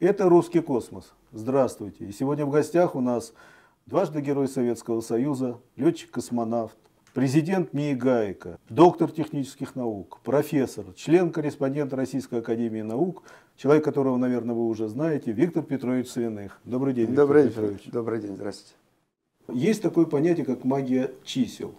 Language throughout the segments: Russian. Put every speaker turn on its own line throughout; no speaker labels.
Это «Русский космос». Здравствуйте. И сегодня в гостях у нас дважды Герой Советского Союза, летчик-космонавт, президент НИИ «Гайка», доктор технических наук, профессор, член-корреспондент Российской академии наук, человек, которого, наверное, вы уже знаете, Виктор Петрович Савиных. Добрый день, Виктор Петрович.
Добрый день, здравствуйте.
Есть такое понятие, как магия чисел.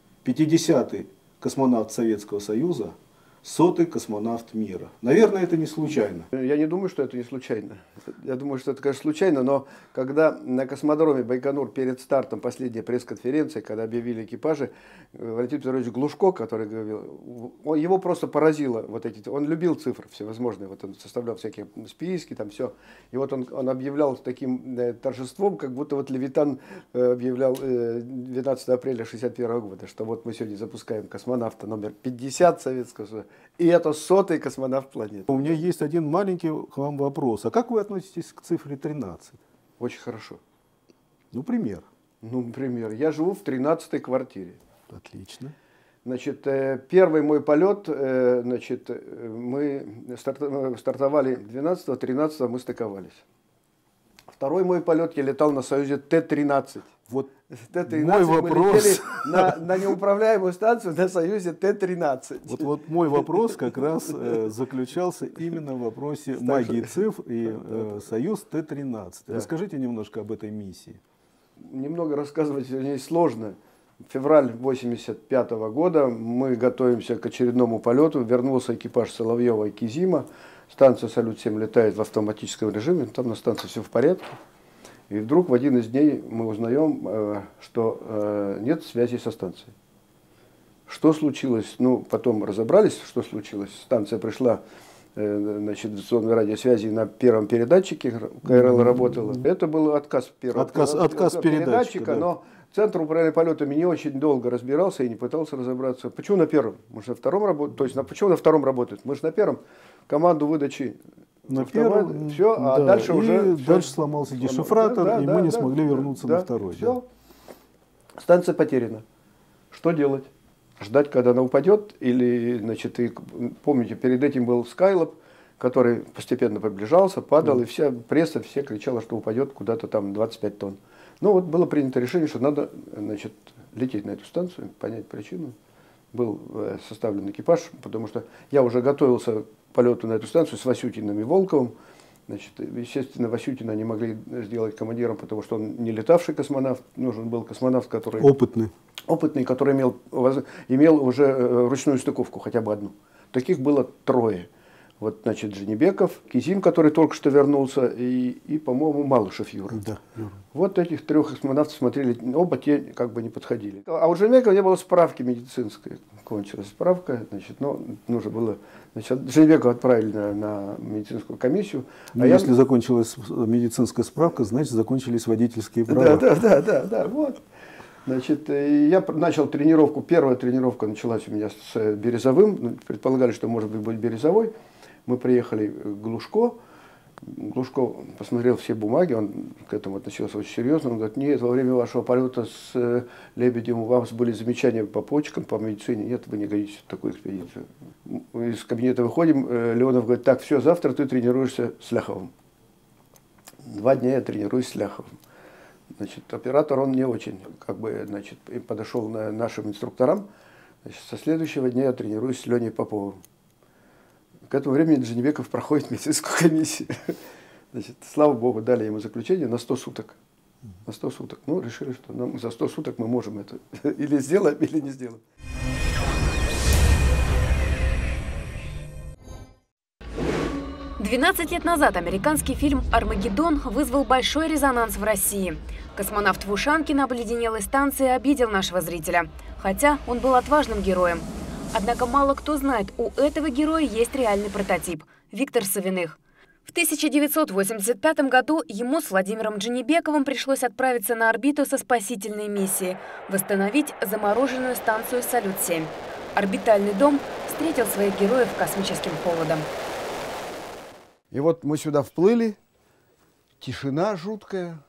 50-й космонавт Советского Союза, 100-й космонавт мира. Наверное, это не случайно.
Я не думаю, что это не случайно. Я думаю, что это, конечно, случайно, но когда на космодроме Байконур перед стартом последней пресс-конференции, когда объявили экипажи, Валентин Петрович Глушко, который говорил, его просто поразило вот эти, он любил цифры всевозможные, вот он составлял всякие списки, там все. И вот он объявлял таким торжеством, как будто вот Левитан объявлял 12 апреля 1961 года, что вот мы сегодня запускаем космонавта номер 50 Советского Союза. И это 100-й космонавт планеты.
У меня есть один маленький к вам вопрос. А как вы относитесь к цифре 13?
Очень хорошо.
Ну, пример.
Ну, пример. Я живу в 13-й квартире.
Отлично.
Значит, первый мой полет, значит, мы стартовали 12-го, 13-го мы стыковались. Второй мой полет я летал на Союзе Т-13.
Вот
Т-13
мой вопрос.
Мы летели на неуправляемую станцию на Союзе Т-13.
Вот мой вопрос как раз заключался именно в вопросе магии цифр и Союз Т-13.
Да.
Расскажите немножко об этой миссии.
Немного рассказывать о ней сложно. Февраль 1985 года мы готовимся к очередному полету. Вернулся экипаж Соловьева и Кизима. Станция Салют-7 летает в автоматическом режиме. Там на станции все в порядке. И вдруг в один из дней мы узнаем, что нет связи со станцией. Что случилось? Ну, потом разобрались, что случилось. Станция пришла, значит, в зону радиосвязи на первом передатчике, КРЛ работала. Это был отказ первого передатчика, да. Но Центр управления полетами не очень долго разбирался и не пытался разобраться. Почему на первом? Мы же на втором работаем. То есть, почему на втором работает? Мы же на первом команду выдачи.
На первом,
все, а
да,
дальше уже...
Дальше сломался дешифратор, и мы не смогли вернуться на второй.
Все. Да. Станция потеряна. Что делать? Ждать, когда она упадет? Или, значит, и, помните, перед этим был Skylab, который постепенно приближался, падал, и вся пресса все кричала, что упадет куда-то там 25 тонн. Ну вот было принято решение, что надо, значит, лететь на эту станцию, понять причину. Был составлен экипаж, потому что я уже готовился к полету на эту станцию с Васютиным и Волковым. Значит, естественно, Васютина не могли сделать командиром, потому что он не летавший космонавт. Нужен был космонавт, который... Опытный, который имел уже ручную стыковку, хотя бы одну. Таких было трое. Вот, значит, Дженебеков, Кизим, который только что вернулся, и по-моему, Малышев Юра.
Да, Юра.
Вот этих трех космонавтов смотрели, оба те как бы не подходили. А у Дженебекова не было справки медицинской. Кончилась справка, значит, но нужно было... Значит, Дженебекова отправили на медицинскую комиссию.
Но если закончилась медицинская справка, значит, закончились водительские права.
Да, вот. Значит, я начал тренировку. Первая тренировка началась у меня с Березовым. Предполагали, что может быть будет Березовой. Мы приехали к Глушко. Глушко посмотрел все бумаги, он к этому относился очень серьезно. Он говорит, нет, во время вашего полета с Лебедем у вас были замечания по почкам, по медицине. Нет, вы не годитесь в такую экспедицию. Мы из кабинета выходим, Леонов говорит, так, все, завтра ты тренируешься с Ляховым. 2 дня я тренируюсь с Ляховым. Значит, оператор, он не очень, как бы, значит, подошел к нашим инструкторам. Значит, со следующего дня я тренируюсь с Леней Поповым. К этому времени Дженебеков проходит медицинскую комиссию. Значит, слава богу, дали ему заключение на 100 суток. На 100 суток. Ну, решили, что за 100 суток мы можем это или сделаем, или не сделаем.
«12 лет назад американский фильм «Армагеддон» вызвал большой резонанс в России. Космонавт в ушанке на обледенелой станции обидел нашего зрителя, хотя он был отважным героем. Однако мало кто знает, у этого героя есть реальный прототип – Виктор Савиных. В 1985 году ему с Владимиром Дженебековым пришлось отправиться на орбиту со спасительной миссией – восстановить замороженную станцию «Салют-7». Орбитальный дом встретил своих героев космическим холодом.
И вот мы сюда вплыли, тишина жуткая,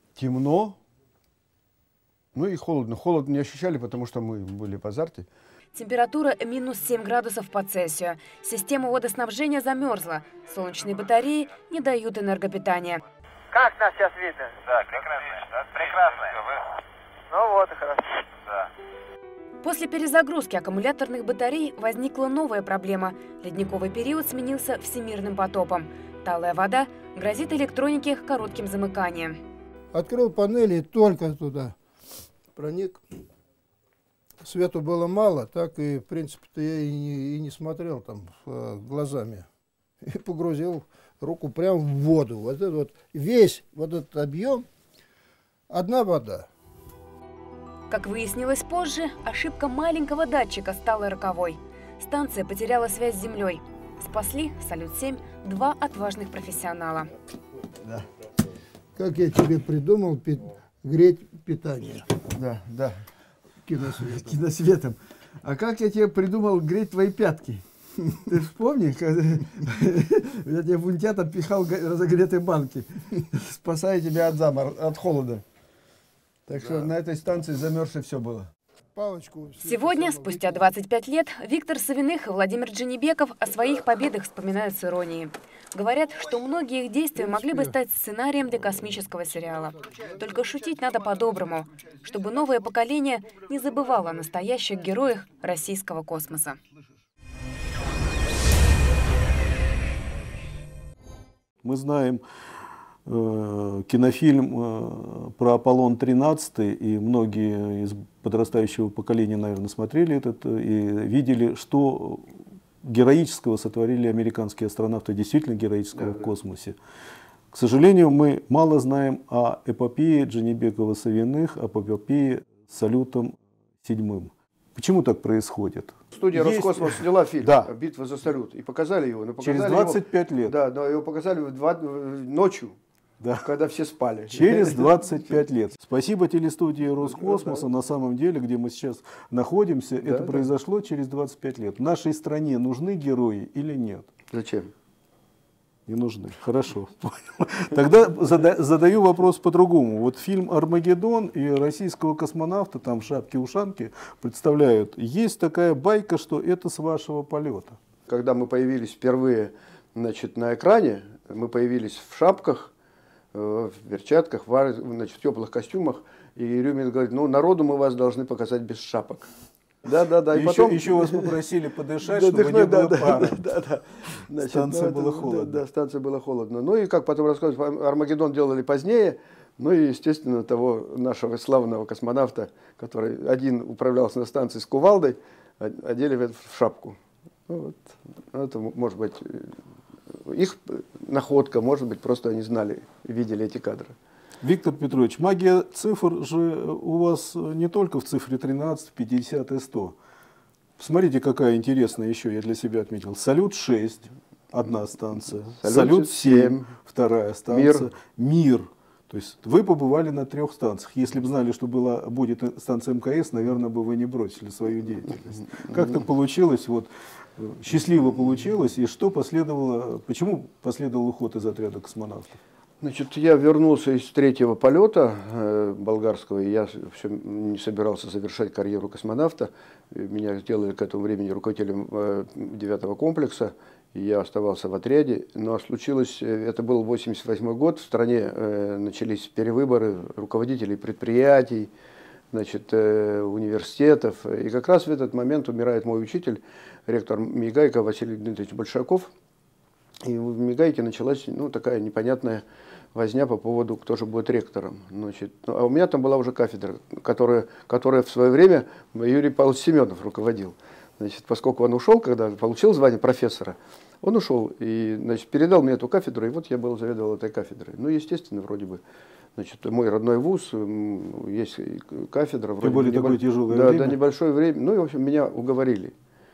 темно, ну и холодно. Холод не ощущали, потому что мы были в азарте.
Температура минус 7 градусов по Цельсию. Система водоснабжения замерзла. Солнечные батареи не дают энергопитания.
Как нас сейчас видно? Да, прекрасно. Прекрасно. Ну вот и хорошо. Да.
После перезагрузки аккумуляторных батарей возникла новая проблема. Ледниковый период сменился всемирным потопом. Талая вода грозит электронике коротким замыканием.
Открыл панели и только туда проник. Свету было мало, так и, в принципе-то, я и не смотрел там глазами. И погрузил руку прямо в воду. Вот это вот, весь вот этот объем, одна вода.
Как выяснилось позже, ошибка маленького датчика стала роковой. Станция потеряла связь с землей. Спасли «Салют-7» два отважных профессионала.
Да. Как я тебе придумал греть питание?
Да, да.
Киносветом.
Киносветом. А как я тебе придумал греть твои пятки? Ты вспомни, когда я тебе в унитаз пихал разогретые банки, спасая тебя от холода. Так что на этой станции замерзшее все было.
Сегодня, спустя 25 лет, Виктор Савиных и Владимир Джанибеков о своих победах вспоминают с иронией. Говорят, что многие их действия могли бы стать сценарием для космического сериала. Только шутить надо по-доброму, чтобы новое поколение не забывало о настоящих героях российского космоса.
Мы знаем кинофильм про Аполлон-13, и многие из подрастающего поколения, наверное, смотрели этот и видели, что героического сотворили американские астронавты, действительно героического в космосе. К сожалению, мы мало знаем о эпопее Джанибекова-Савиных, об эпопее с Салютом-7. Почему так происходит?
Студия Роскосмос сняла фильм «Битва за Салют» и показали его. Но показали
через 25 лет.
Да, его показали ночью. Да. Когда все спали.
Через 25 лет. Спасибо телестудии Роскосмоса. На самом деле, где мы сейчас находимся, это произошло через 25 лет. В нашей стране нужны герои или нет?
Зачем?
Не нужны. Хорошо. Тогда задаю вопрос по-другому. Вот фильм «Армагеддон» и российского космонавта, там в шапке-ушанке, представляют. Есть такая байка, что это с вашего полета.
Когда мы появились впервые, значит, на экране, мы появились в шапках, в перчатках, в теплых костюмах. И Рюмин говорит, ну, народу мы вас должны показать без шапок. Да.
И потом еще вас попросили подышать, чтобы не было пара. Станция была холодна.
Да, станция была холодна. Ну и, как потом рассказывают, «Армагеддон» делали позднее. Ну и, естественно, того нашего славного космонавта, который один управлялся на станции с кувалдой, одели в шапку. Ну, вот. Это, может быть, их находка, может быть, просто они знали, видели эти кадры.
Виктор Петрович, магия цифр же у вас не только в цифре 13, 50 и 100. Смотрите, какая интересная еще, я для себя отметил. «Салют-6» – одна станция, «Салют-7» – вторая станция, «Мир». То есть вы побывали на 3 станциях. Если бы знали, что будет станция МКС, наверное, бы вы не бросили свою деятельность. Как так получилось? Вот, счастливо получилось. И что последовало? Почему последовал уход из отряда космонавтов?
Значит, я вернулся из 3-го полета болгарского, и я все не собирался завершать карьеру космонавта. Меня сделали к этому времени руководителем 9-го комплекса, и я оставался в отряде. Но случилось, это был 88-й год, в стране начались перевыборы руководителей предприятий, значит, университетов. И как раз в этот момент умирает мой учитель, ректор МИГАЙКа Василий Дмитриевич Большаков. И в МИГАЙКе началась, ну, такая непонятная возня по поводу, кто же будет ректором. Значит, а у меня там была уже кафедра, которая в свое время Юрий Павлович Семенов руководил. Значит, поскольку он ушел, когда получил звание профессора, он ушел и, значит, передал мне эту кафедру, и вот я заведовал этой кафедрой. Ну, естественно, вроде бы, значит, мой родной вуз, есть кафедра.
Тем более такое тяжелое
время.
Да,
небольшое время. Ну, и, в общем, меня уговорили.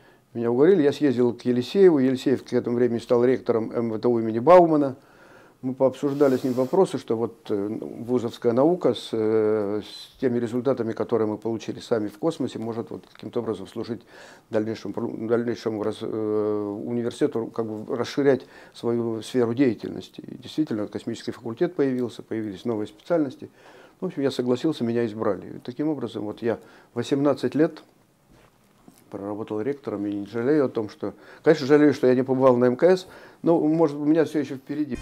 Я съездил к Елисееву. Елисеев к этому времени стал ректором МВТУ имени Баумана. Мы пообсуждали с ним вопросы, что вот вузовская наука с теми результатами, которые мы получили сами в космосе, может вот каким-то образом служить дальнейшему университету, как бы расширять свою сферу деятельности. И действительно, космический факультет появился, появились новые специальности. В общем, я согласился, меня избрали. И таким образом, вот я 18 лет проработал ректором и не жалею о том, что... Конечно, жалею, что я не побывал на МКС, но, может, у меня все еще впереди.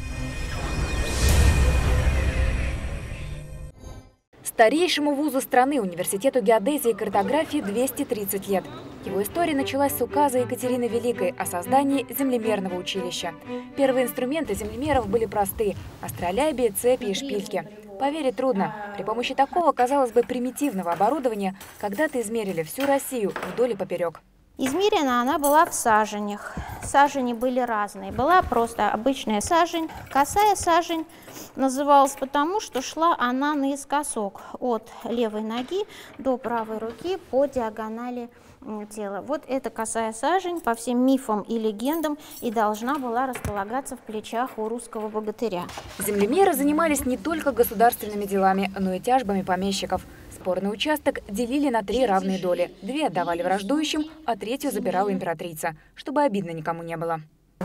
Старейшему вузу страны, Университету геодезии и картографии, 230 лет. Его история началась с указа Екатерины Великой о создании землемерного училища. Первые инструменты землемеров были просты – астролябии, цепи и шпильки. Поверить трудно. При помощи такого, казалось бы, примитивного оборудования когда-то измерили всю Россию вдоль и поперек.
Измерена она была в саженях. Сажени были разные. Была просто обычная сажень. Косая сажень называлась потому, что шла она наискосок от левой ноги до правой руки по диагонали тела. Вот эта косая сажень по всем мифам и легендам и должна была располагаться в плечах у русского богатыря.
Землемеры занимались не только государственными делами, но и тяжбами помещиков. Спорный участок делили на 3 равные доли. 2 отдавали враждующим, а 3 забирала императрица, чтобы обидно никому не было.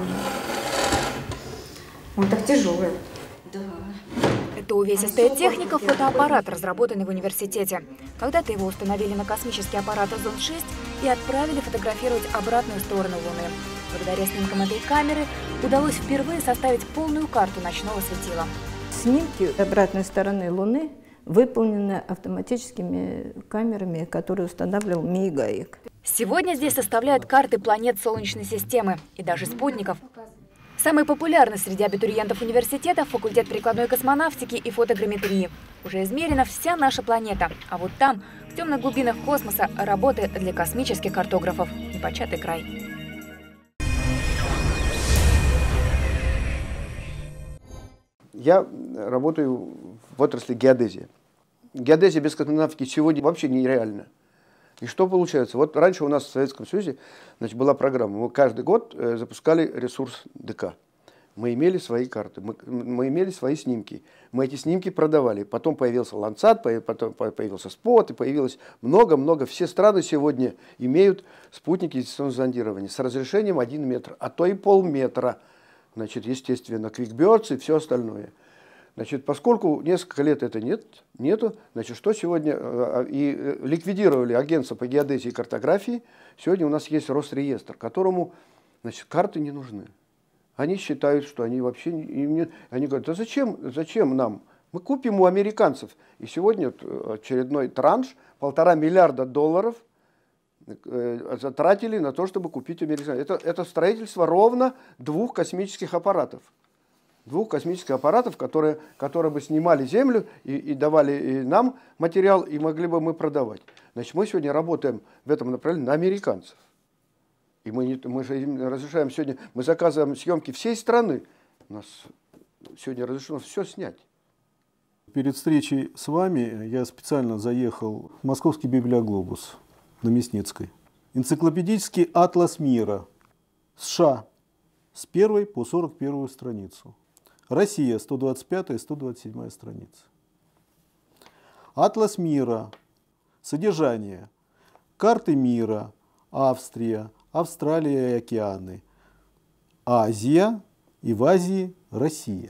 Он так тяжелый.
Да. Это увесистая техника, фотоаппарат, разработанный в университете. Когда-то его установили на космический аппарат «Озон-6» и отправили фотографировать обратную сторону Луны. Благодаря снимкам этой камеры удалось впервые составить полную карту ночного светила.
Снимки обратной стороны Луны выполнены автоматическими камерами, которые устанавливал МИИ ГАИК.
Сегодня здесь составляют карты планет Солнечной системы и даже спутников. Самый популярный среди абитуриентов университета – факультет прикладной космонавтики и фотограмметрии. Уже измерена вся наша планета, а вот там, в темных глубинах космоса, работы для космических картографов. Непочатый край.
Я работаю в отрасли геодезии. Геодезия без космонавтики сегодня вообще нереальна. И что получается? Вот раньше у нас в Советском Союзе, значит, была программа. Мы каждый год запускали ресурс ДК. Мы имели свои карты, мы имели свои снимки. Мы эти снимки продавали. Потом появился Landsat, потом появился СПОТ, и появилось много-много. Все страны сегодня имеют спутники дистанционного зондирования с разрешением 1 метр, а то и полметра. Значит, естественно, QuickBirds и все остальное. Значит, поскольку несколько лет это нету, значит, что сегодня и ликвидировали агентство по геодезии и картографии, сегодня у нас есть Росреестр, которому, значит, карты не нужны. Они считают, что они вообще они говорят, да зачем нам? Мы купим у американцев. И сегодня очередной транш, $1,5 миллиарда затратили на то, чтобы купить американцев. Это строительство ровно 2 космических аппаратов. 2 космических аппаратов, которые бы снимали Землю и давали нам материал, и могли бы мы продавать. Значит, мы сегодня работаем в этом направлении на американцев. И мы же им разрешаем сегодня, мы заказываем съемки всей страны. У нас сегодня разрешено все снять.
Перед встречей с вами я специально заехал в московский библиоглобус на Мясницкой. Энциклопедический атлас мира. США с 1 по 41 страницу. Россия 125 и 127 страница. Атлас мира. Содержание. Карты мира. Австрия, Австралия и океаны. Азия и в Азии Россия.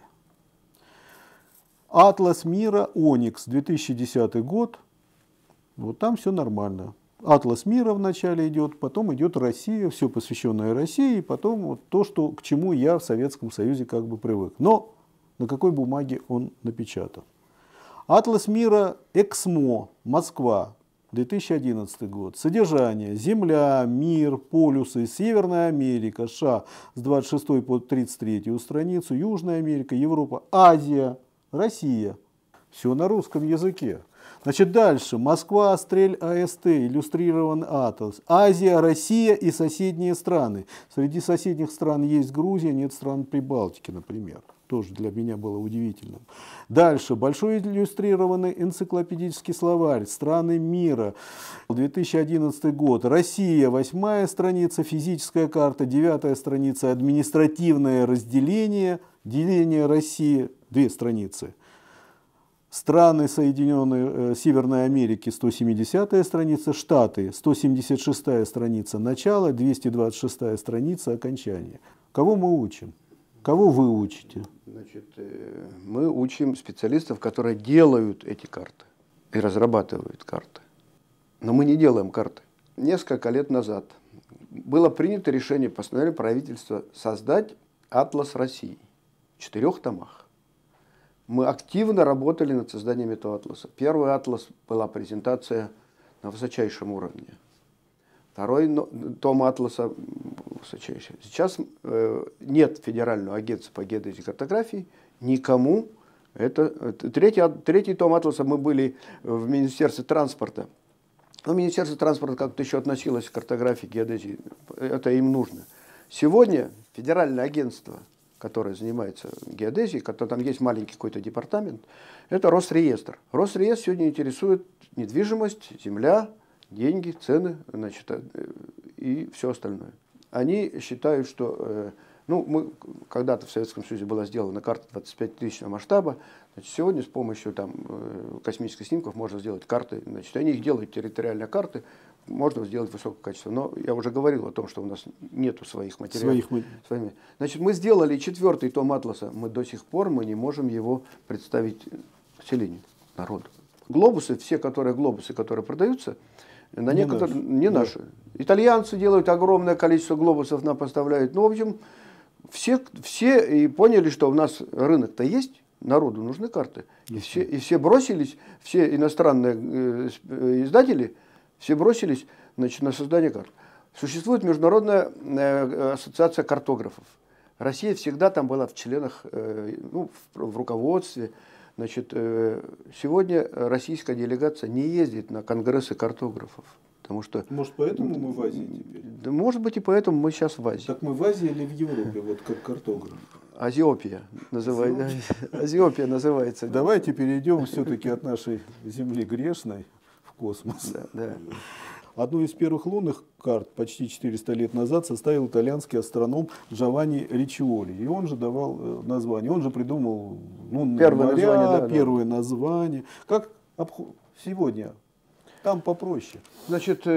Атлас мира Оникс 2010 год. Вот там все нормально. Атлас мира вначале идет, потом идет Россия, все посвященное России, и потом вот то, к чему я в Советском Союзе как бы привык. Но на какой бумаге он напечатан? Атлас мира Эксмо, Москва, 2011 год. Содержание. Земля, мир, полюсы, Северная Америка, США с 26 по 33 страницу, Южная Америка, Европа, Азия, Россия. Все на русском языке. Значит, дальше. Москва, Астрель, АСТ, иллюстрированный атлас. Азия, Россия и соседние страны. Среди соседних стран есть Грузия, нет стран Прибалтики, например. Тоже для меня было удивительным. Дальше. Большой иллюстрированный энциклопедический словарь. Страны мира. 2011 год. Россия, 8 страница. Физическая карта. 9 страница. Административное разделение. Деление России. 2 страницы. Страны Соединенные Северной Америки, 170 страница, Штаты, 176 страница, начало, 226 страница, окончание. Кого мы учим? Кого вы учите?
Значит, мы учим специалистов, которые делают эти карты и разрабатывают карты. Но мы не делаем карты. несколько лет назад было принято решение постановления правительства создать «Атлас России» в 4 томах. Мы активно работали над созданием этого атласа. Первый атлас была презентация на высочайшем уровне. Второй том атласа высочайший. Сейчас нет федерального агентства по геодезии и картографии, никому. Третий том атласа мы были в Министерстве транспорта. Но Министерство транспорта как-то еще относилось к картографии, геодезии. Это им нужно. Сегодня федеральное агентство, которое занимается геодезией, там есть маленький какой-то департамент, это Росреестр. Росреестр сегодня интересует недвижимость, земля, деньги, цены, значит, и все остальное. Они считают, что когда-то в Советском Союзе была сделана карта 25-тысячного масштаба, значит, сегодня с помощью космических снимков можно сделать карты, значит, они их делают территориальные карты, можно сделать высокого качества. Но я уже говорил о том, что у нас нету своих материалов. Значит, мы сделали 4-й том атласа, мы до сих пор не можем его представить населению, народу. Глобусы, все глобусы, которые продаются, не наши. Итальянцы делают огромное количество глобусов, нам поставляют. Ну, в общем, все и поняли, что у нас рынок-то есть, народу нужны карты. И все бросились, все иностранные издатели, все бросились, значит, на создание карт. Существует Международная ассоциация картографов. Россия всегда там была в членах, в руководстве. Значит, сегодня российская делегация не ездит на конгрессы картографов. Потому что,
может, поэтому мы в Азии теперь?
Да, может быть, и поэтому мы сейчас в Азии.
Так мы в Азии или в Европе, вот как картограф?
Азиопия называется.
Давайте перейдем все-таки от нашей Земли грешной в космос.
Да.
Одну из первых лунных карт почти 400 лет назад составил итальянский астроном Джованни Риччиоли. И он же давал название, он же придумал первое название. Как сегодня? Там попроще.
Значит,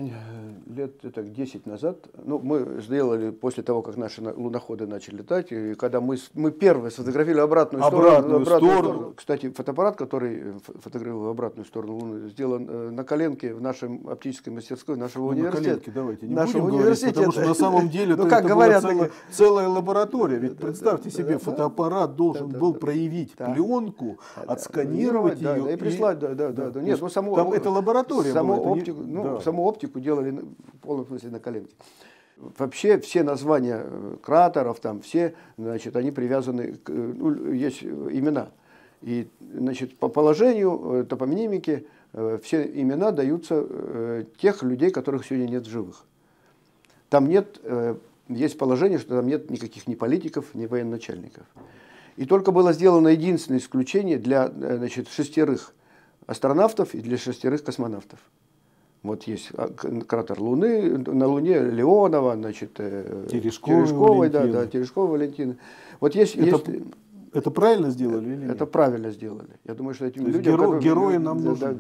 лет 10 назад, мы сделали после того, как наши луноходы начали летать, и когда мы первые сфотографировали обратную сторону. Кстати, фотоаппарат, который фотографировал обратную сторону Луны, сделан на коленке в нашей оптической мастерской нашего университета.
На коленке давайте не будем говорить, потому что на самом деле это была целая лаборатория. Ведь представьте себе, фотоаппарат должен был проявить пленку, отсканировать ее
и прислать. Нет,
это лаборатория.
Саму оптику делали в полном смысле на коленке. Вообще все названия кратеров, там все, значит, они привязаны, есть имена. И, значит, по положению топонимики все имена даются тех людей, которых сегодня нет в живых. Там нет, есть положение, что там нет никаких ни политиков, ни военачальников. И только было сделано единственное исключение для, значит, 6 астронавтов и для 6 космонавтов. Вот есть кратер Луны, на Луне Леонова, значит, Терешковой, Терешковой Валентины. Вот
это правильно сделали или нет?
Это правильно сделали. Я думаю, что этим людям...
Герои нам нужны.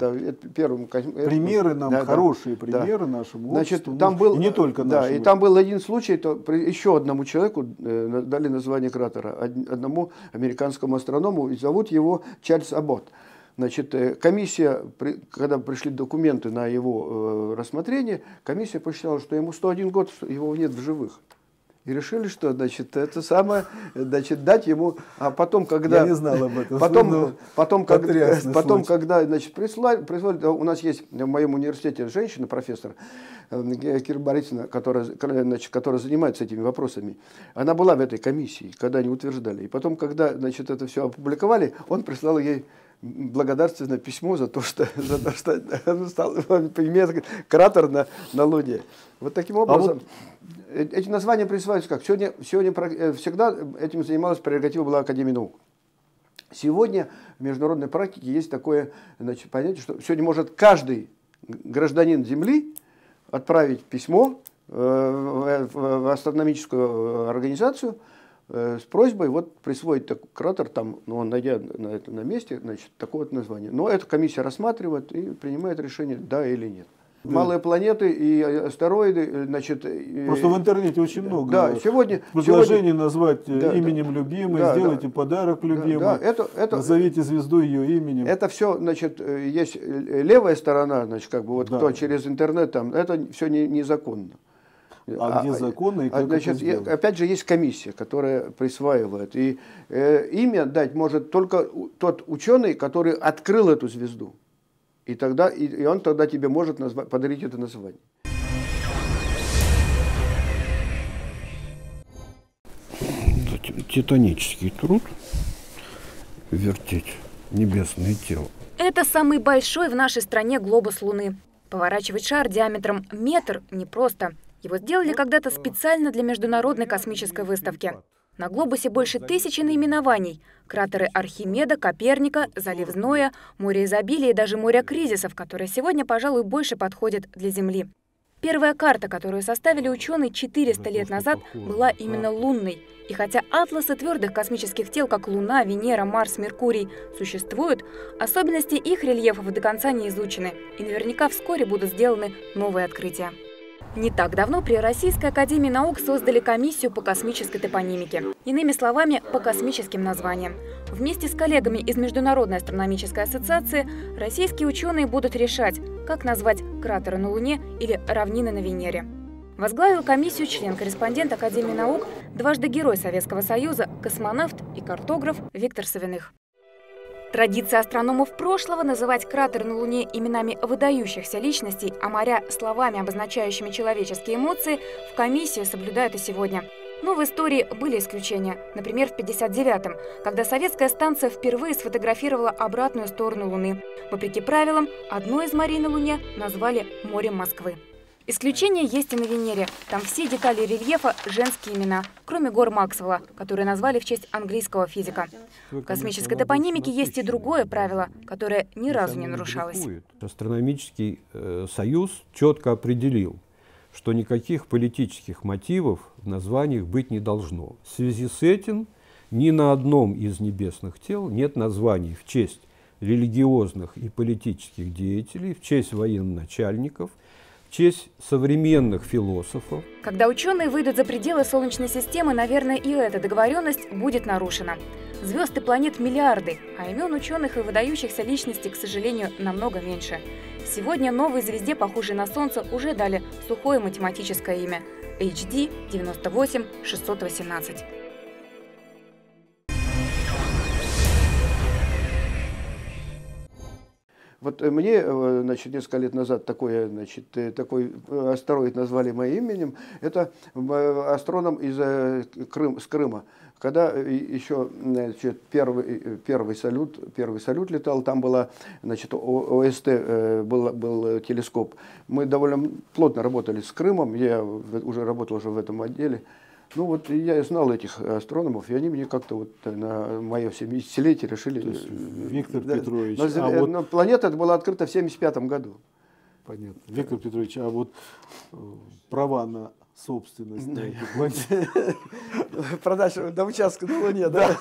Примеры нам, хорошие примеры нашему обществу.
Там был,
и не только нашему.
И там был один случай, еще одному человеку дали название кратера, одному американскому астроному, и зовут его Чарльз Аббот. Значит, комиссия, когда пришли документы на его рассмотрение, комиссия посчитала, что ему 101 год, его нет в живых. И решили, что, значит, это самое, значит, дать ему, а потом, когда...
Я не знал об этом.
Потом, когда, значит, прислали, у нас есть в моем университете женщина, профессор Кира Борисовна, которая занимается этими вопросами. Она была в этой комиссии, когда они утверждали. И потом, когда, значит, это все опубликовали, он прислал ей благодарственное письмо за то, что имеет кратер на Луне. Вот таким образом. Эти названия присваиваются как? Сегодня всегда этим занималась прерогатива была Академия наук. Сегодня в международной практике есть такое, значит, понятие, что сегодня может каждый гражданин Земли отправить письмо в астрономическую организацию с просьбой присвоить такой кратер, там, найдя на месте, значит, такое вот название. Но эта комиссия рассматривает и принимает решение, да или нет. Малые планеты и астероиды, значит...
Просто в интернете очень много
предложений
назвать именем любимой, сделайте подарок любимой, назовите звезду ее именем.
Это все, значит, есть левая сторона, значит, как бы вот кто через интернет там, это все незаконно.
А где законно и как
значит,
это сделать?
Опять же, есть комиссия, которая присваивает. И имя дать может только тот ученый, который открыл эту звезду. И он тогда тебе может подарить это название.
Титанический труд вертеть небесное тело.
Это самый большой в нашей стране глобус Луны. Поворачивать шар диаметром метр непросто. Его сделали когда-то специально для Международной космической выставки. На глобусе больше 1000 наименований. Кратеры Архимеда, Коперника, залив Зноя, море изобилия и даже море кризисов, которое сегодня, пожалуй, больше подходит для Земли. Первая карта, которую составили ученые 400 лет назад, была именно лунной. И хотя атласы твердых космических тел, как Луна, Венера, Марс, Меркурий, существуют, особенности их рельефов до конца не изучены. И наверняка вскоре будут сделаны новые открытия. Не так давно при Российской академии наук создали комиссию по космической топонимике. Иными словами, по космическим названиям. Вместе с коллегами из Международной астрономической ассоциации российские ученые будут решать, как назвать кратеры на Луне или равнины на Венере. Возглавил комиссию член-корреспондент Академии наук, дважды Герой Советского Союза, космонавт и картограф Виктор Савиных. Традиция астрономов прошлого называть кратеры на Луне именами выдающихся личностей, а моря словами, обозначающими человеческие эмоции, в комиссии соблюдают и сегодня. Но в истории были исключения. Например, в 1959-м, когда советская станция впервые сфотографировала обратную сторону Луны. Вопреки правилам, одно из морей на Луне назвали морем Москвы. Исключения есть и на Венере. Там все детали рельефа – женские имена, кроме гор Максвелла, которые назвали в честь английского физика. В космической топонимике есть и другое правило, которое ни разу не нарушалось.
Астрономический союз четко определил, что никаких политических мотивов в названиях быть не должно. В связи с этим ни на одном из небесных тел нет названий в честь религиозных и политических деятелей, в честь военачальников, в честь современных философов.
Когда ученые выйдут за пределы Солнечной системы, наверное, и эта договоренность будет нарушена. Звезд и планет миллиарды, а имен ученых и выдающихся личностей, к сожалению, намного меньше. Сегодня новой звезде, похожей на Солнце, уже дали сухое математическое имя – HD 98618.
Вот мне, значит, несколько лет назад такой астероид назвали моим именем. Это астроном с Крыма. Когда еще, значит, первый салют летал, там была, значит, ОСТ, был телескоп. Мы довольно плотно работали с Крымом, я уже работал в этом отделе. Ну вот я знал этих астрономов, и они мне как-то вот на мое 70-летие решили...
Виктор Петрович...
Но планета была открыта в 1975 году.
Понятно. Виктор Петрович, а вот права на собственность на этой планете...
Продажа до участка на Луне, да?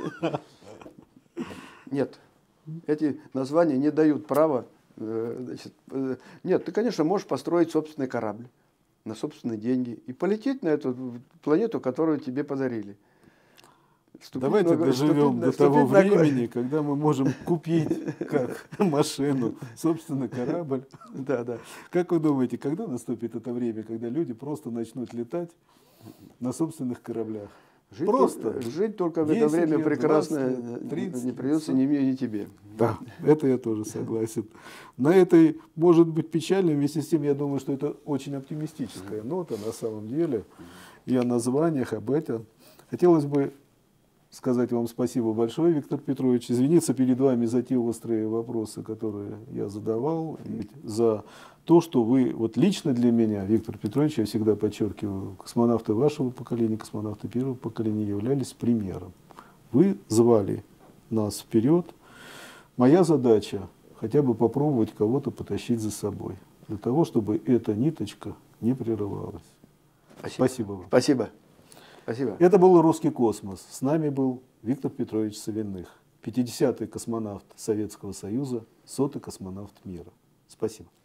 Нет. Эти названия не дают права. Нет, ты, конечно, можешь построить собственный корабль на собственные деньги и полететь на эту планету, которую тебе подарили.
Давайте доживем до того времени, когда мы можем купить как машину, собственно, корабль.
Да, да.
Как вы думаете, когда наступит это время, когда люди просто начнут летать на собственных кораблях?
Жить только в это время прекрасно 30, не придется ни мне, ни тебе.
Да, это я тоже согласен. На этой, может быть, печальной, вместе с тем, я думаю, что это очень оптимистическая нота на самом деле. И о названиях, об этом. Хотелось бы сказать вам спасибо большое, Виктор Петрович. Извиниться перед вами за те острые вопросы, которые я задавал, за то, что вы, вот лично для меня, Виктор Петрович, я всегда подчеркиваю, космонавты вашего поколения, космонавты первого поколения являлись примером. Вы звали нас вперед. Моя задача хотя бы попробовать кого-то потащить за собой, для того, чтобы эта ниточка не прерывалась. Спасибо вам.
Спасибо. Спасибо.
Это был «Русский космос». С нами был Виктор Петрович Савиных, 50-й космонавт Советского Союза, 100-й космонавт мира. Спасибо.